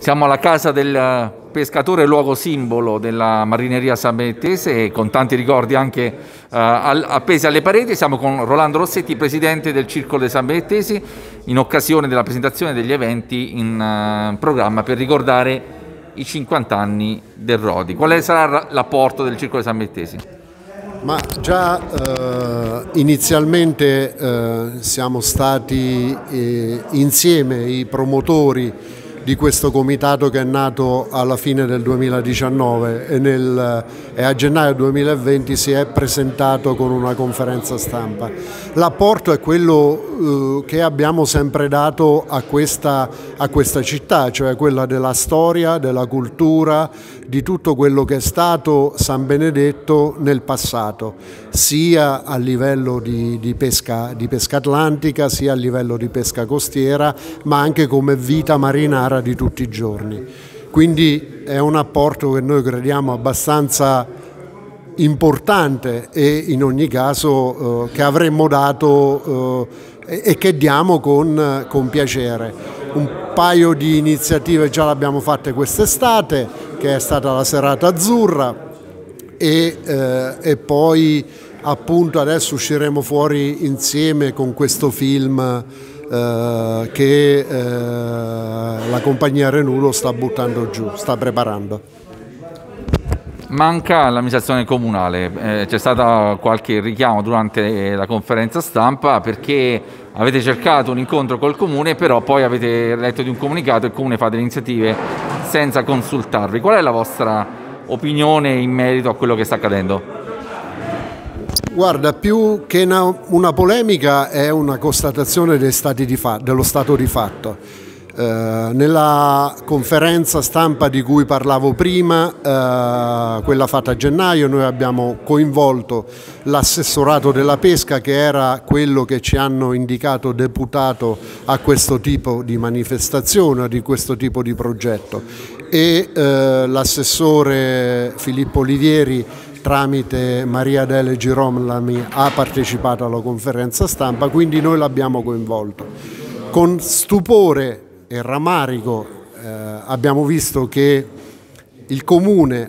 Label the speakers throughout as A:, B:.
A: Siamo alla casa del pescatore, luogo simbolo della marineria sanbenedettese, con tanti ricordi anche appesi alle pareti. Siamo con Rolando Rossetti, presidente del Circolo dei Sanbenedettesi, in occasione della presentazione degli eventi in programma per ricordare i 50 anni del Rodi. Quale sarà l'apporto del Circolo dei Sanbenedettesi?
B: Ma già inizialmente siamo stati insieme i promotori di questo comitato che è nato alla fine del 2019 e a gennaio 2020 si è presentato con una conferenza stampa. L'apporto è quello che abbiamo sempre dato a questa città, cioè quella della storia, della cultura, di tutto quello che è stato San Benedetto nel passato, sia a livello di pesca atlantica, sia a livello di pesca costiera, ma anche come vita marinara di tutti i giorni. Quindi è un apporto che noi crediamo abbastanza importante e in ogni caso che avremmo dato e che diamo con piacere. Un paio di iniziative già le abbiamo fatte quest'estate, che è stata la serata azzurra, e poi appunto adesso usciremo fuori insieme con questo film che la compagnia Renulo sta buttando giù, sta preparando.
A: Manca l'amministrazione comunale, c'è stato qualche richiamo durante la conferenza stampa perché avete cercato un incontro col comune, però poi avete letto di un comunicato e il comune fa delle iniziative senza consultarvi. Qual è la vostra opinione in merito a quello che sta accadendo?
B: Guarda, più che una polemica è una constatazione dello stato di fatto. Nella conferenza stampa di cui parlavo prima, quella fatta a gennaio, noi abbiamo coinvolto l'assessorato della pesca, che era quello che ci hanno indicato deputato a questo tipo di manifestazione, di questo tipo di progetto, e l'assessore Filippo Olivieri tramite Maria Adele Girolami ha partecipato alla conferenza stampa, quindi noi l'abbiamo coinvolto. Con stupore e rammarico abbiamo visto che il Comune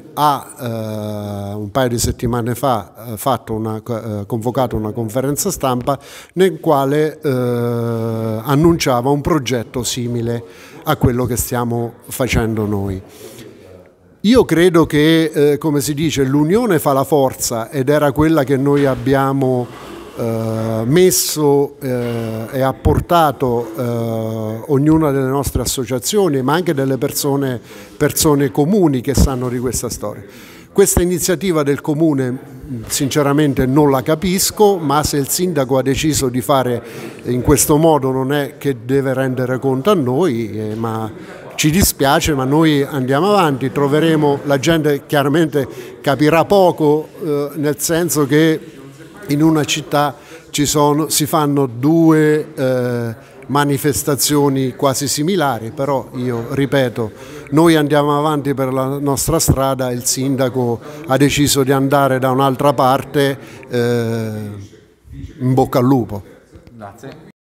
B: ha un paio di settimane fa convocato una conferenza stampa nel quale annunciava un progetto simile a quello che stiamo facendo noi. Io credo che, come si dice, l'unione fa la forza, ed era quella che noi abbiamo messo e apportato ognuna delle nostre associazioni, ma anche delle persone comuni che sanno di questa storia. Questa iniziativa del Comune sinceramente non la capisco, ma se il sindaco ha deciso di fare in questo modo non è che deve rendere conto a noi, ma ci dispiace, ma noi andiamo avanti, troveremo, la gente chiaramente capirà poco, nel senso che in una città si fanno due manifestazioni quasi similari, però io ripeto, noi andiamo avanti per la nostra strada, il sindaco ha deciso di andare da un'altra parte, in bocca al lupo.
A: Grazie.